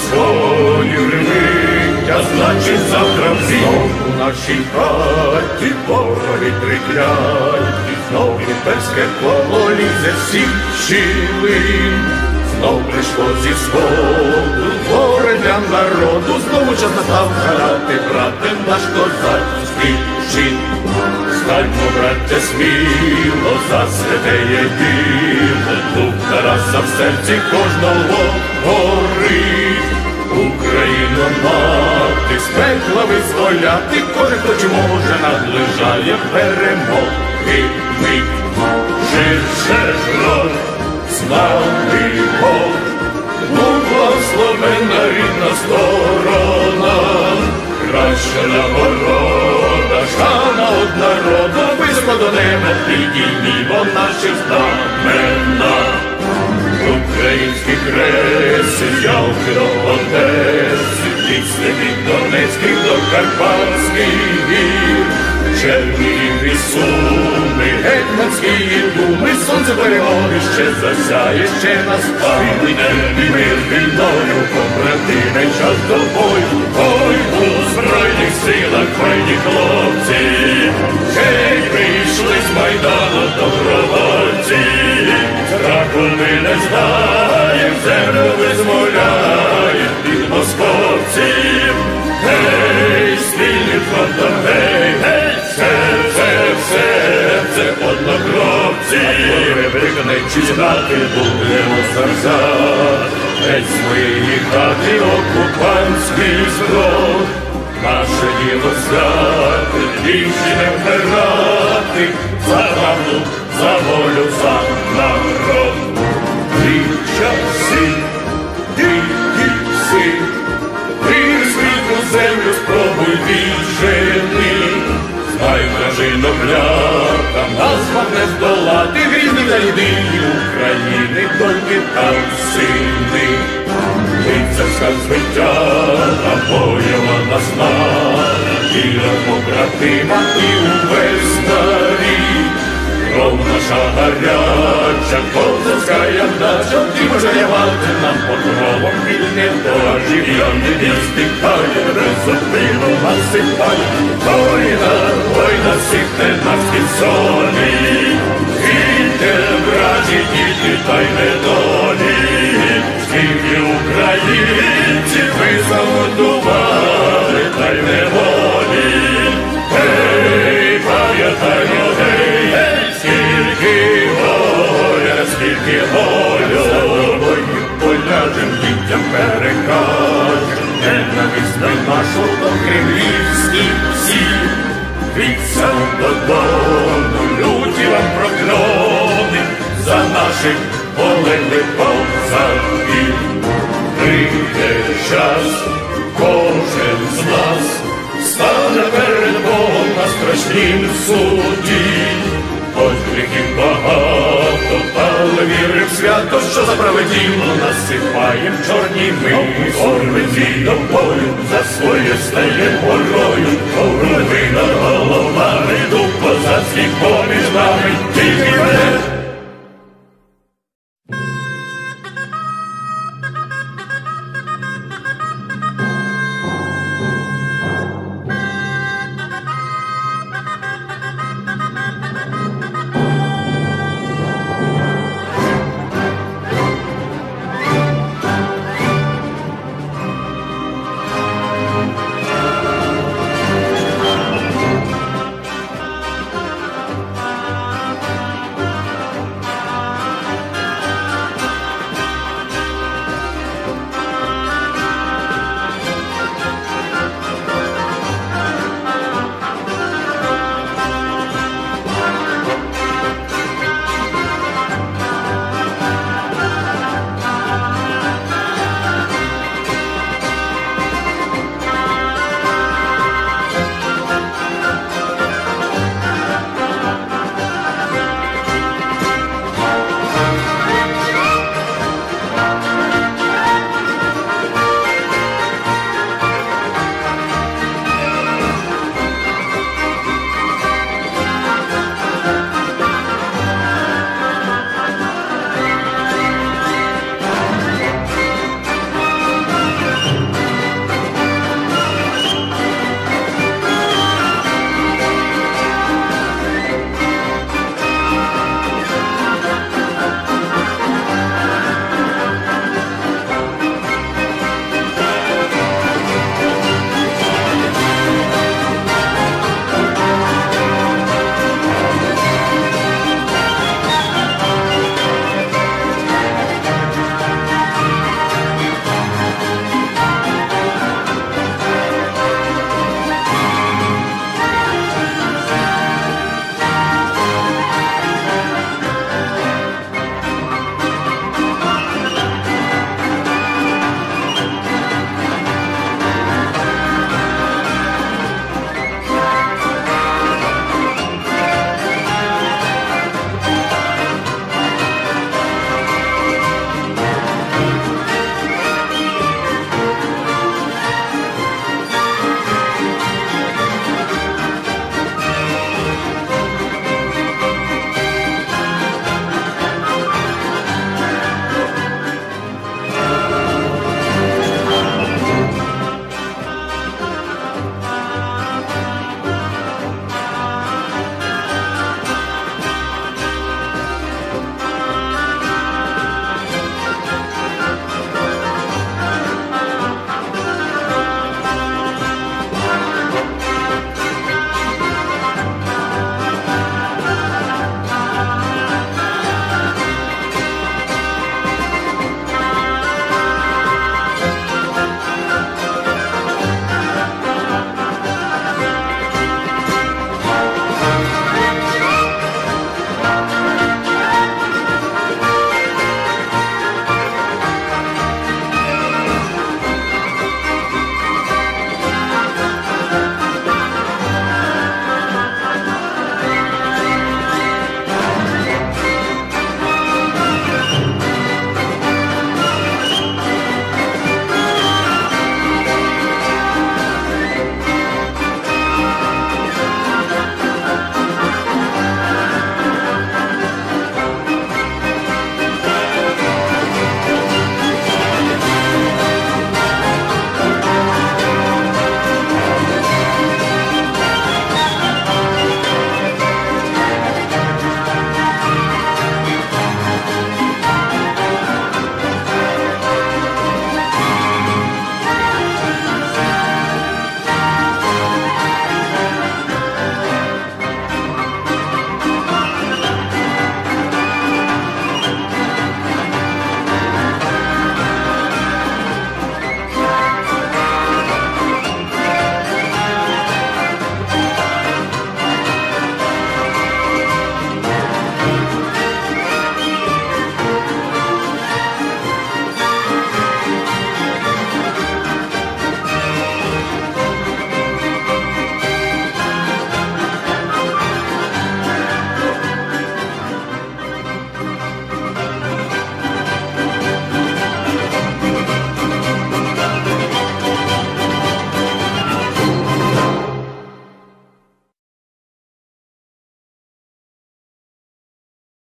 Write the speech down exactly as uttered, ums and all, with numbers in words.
сході ревить, а значить завтра знов у нашій хаті вороги триклять, і знов імперське коло лізе всіх щілин. Знов прийшло зі сходу горе для народу, знову час настав грати, брате, наш козацький щит. Станьмо, браття, сміло за святе діло, дух Тараса в серці кожного горить. Україну мати, з пекла визволяти, кожен, хто чи може, наближає перемоги мить. Ширше ж рот, славний Бог, Бог благословенна рідна сторона, краща нагорода, шана од народу, високо до неба підіймімо наші знамена. Українські креси, ялки до Одеси, пісні від Донецьких до Карпатських гір, Чернігів і Суми, гетьманські думи, сонце перемоги ще засяє, ще настане мир війною, побратиме, час до бою. Ой, у Збройних силах файні хлопці, гей, прийшли з Майдану добровольці, страху ми не знаєм, землю визволяєм від московців. Гей, спільним фронтом, гей, гей, серце, серце, однокровці, виконавчі знати будемо серця, геть з моєї хати окупантський зброд. Наше діло святе, більше не вмирати, за правду, за волю, за народ. Ті часи, дикі всі, ти світу землю спробуй віджени. Знай, вражино клята, нас вам не здолати, грізні та єдині України, тільки там сини. Лицарська звиття, боєва наснага, віра побратима і увесь старі. Кров наша гаряча, козацька дача, ти може явати нам покровом вільне дожив'я, не стихає, безупину насипає. Война, война всіх ненавських солі, гідьте, вражі, діти, та й недолі. Скільки українців ви замордували, та й неволі. Гей, пам'ятаймо, гей, гей, скільки горя, скільки горя, за тобою поляжем, дітям перекажем, ненависть нашу до кремлівських всіх. Віться додому, люті вам прокльони, за наших полеглих козаків. Прийде час, кожен з нас стане перед Богом на страшнім суді. Хоч гріхів багато, але віри в свято, що за праве діло насипаєм чорні ми. Орвиці до бою, за своє стає горою, голови над головами, дух козацький поміж нами, тільки вперед.